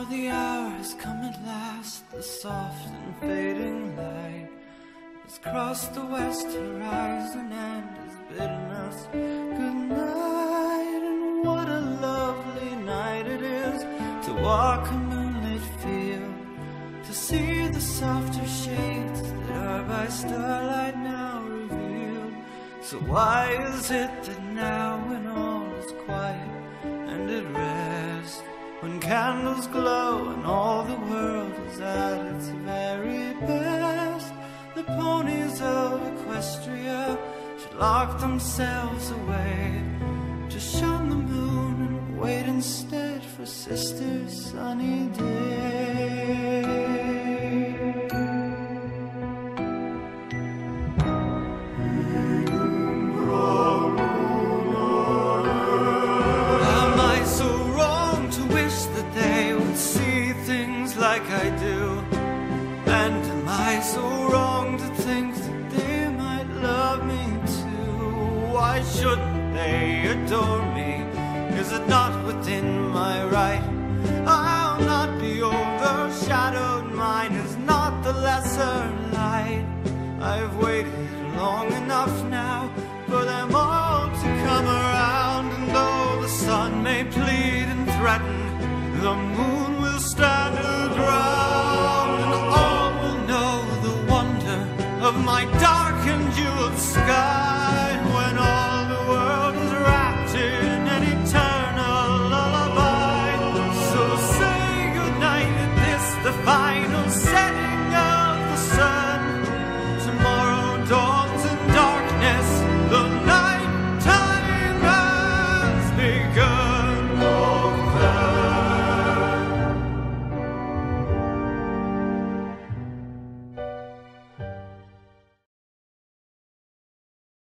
now the hour has come at last. The soft and fading light has crossed the west horizon and has bidden us good night. And what a lovely night it is to walk a moonlit field, to see the softer shades that are by starlight now revealed. So why is it that now when all is quiet and at rest, when candles glow and all the world is at its very best, the ponies of Equestria should lock themselves away to shun the moon and wait instead for sister's sunny day? Like I do, and am I so wrong to think that they might love me too? Why shouldn't they adore me? Is it not within my right? I'll not be overshadowed, mine is not the lesser light. I've waited long enough now for them all to come around, and though the sun may plead and threaten, the moon will stand her ground, and all will know the wonder of my dark and jeweled sky.